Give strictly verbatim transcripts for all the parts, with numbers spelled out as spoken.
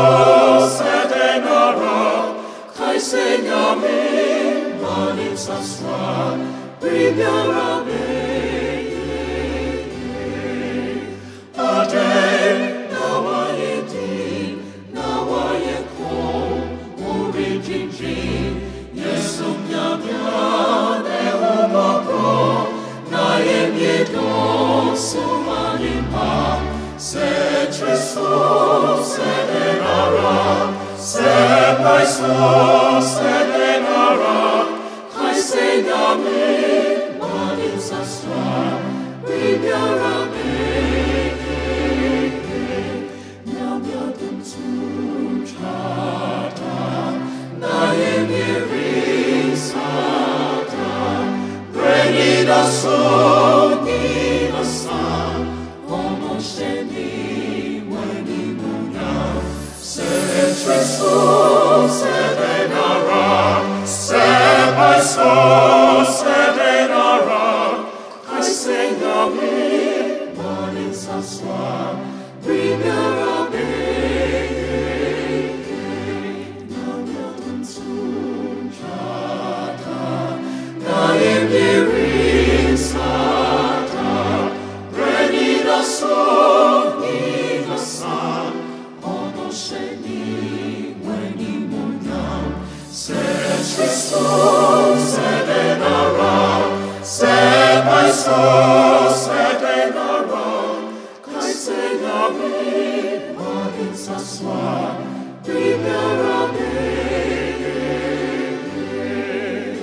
sedenara, kai senyame, manin saswa, Biribiara BeYe Yie. Adjei, nawaye di, nawaye ko, urijinji, Yesu nyamya ne umabro, na yemyedo sumanima, se Tristo sedenara, se paiso sedenara, kai senyame, manin saswa, Biribiara BeYe Yie. Nyamya dum chata, na yemyeri sata, Brenida so nina sa, homo sheni weni munya, se Tristo sedenara, se paiso sedenara, kai senyame, manin saswa, Biribiara BeYe Yie. Nyamya dum chata, na yemyeri sata, Brenida so nina sa, homo sheni weni munya, se Tristo sedenara, se paiso sedenara, kai senyame, manin saswa, Biribiara BeYe Yie.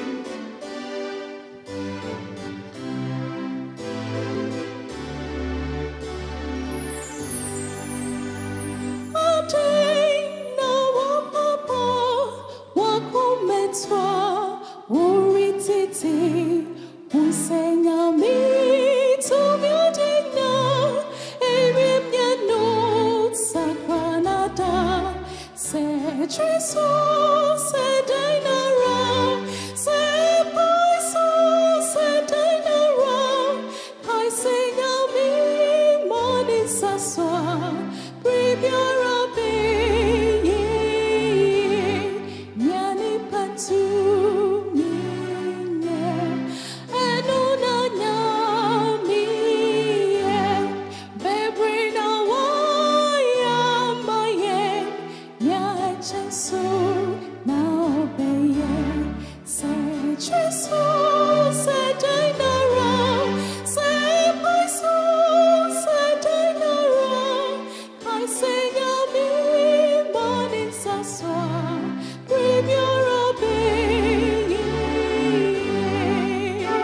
Adjei, nawa papa, wakumetwa, urititi, usenyami, tumyodina, erimyano, sakranata, se Tristo sedenara, se paiso sedenara, kai senyami, manin saswa, Biribiara BeYe Yie. Nyani patu minye, enuna nyamiye, bebrina waya maye, nya echensu na obeye, se Tristo sedenara, se paiso sedenara, kai senyame, manin saswa, Biribiara BeYe Yie.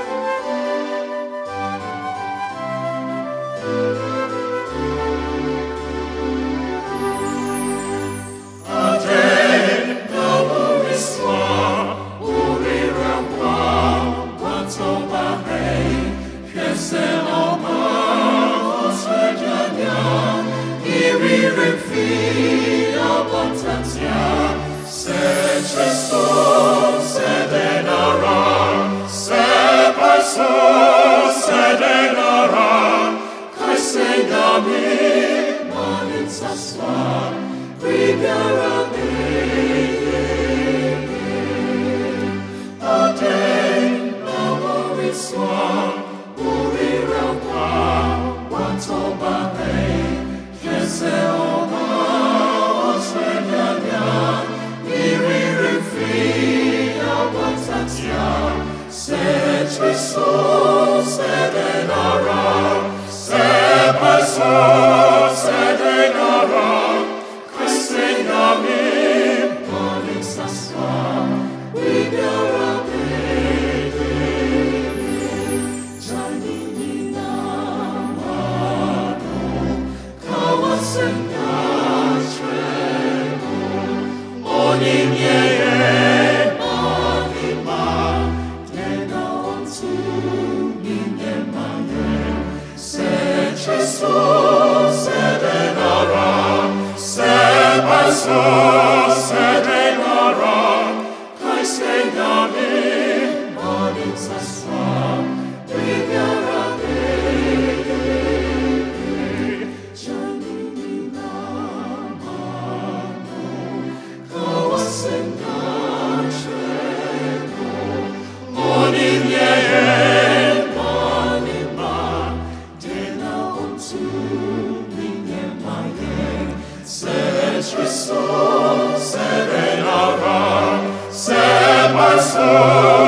Adjei, nawariswa, urirangwa, watobahe, kese oma, oswejanya, irirefi, abotatia, se Tristo sedenara, se paiso sedenara, kai senyame, manin saswa, Biribiara BeYe Yie. Adjei, nawariswa, urirangwa, watobahe, kese oma, oswejanya, irirefi, abotatia, se Tristo sedenara, se paiso sedenara, kai senyame, manin saswa, Biribiara BeYe Yie. Janini namano, kawasenya tremo, onimyeye manima, tena ontu ninye maye, se Tristo sedenara, se paiso sedenara, kai senyame, manin saswa, Biribiara BeYe Yie. Janini namano, restore, seven hour, set my soul.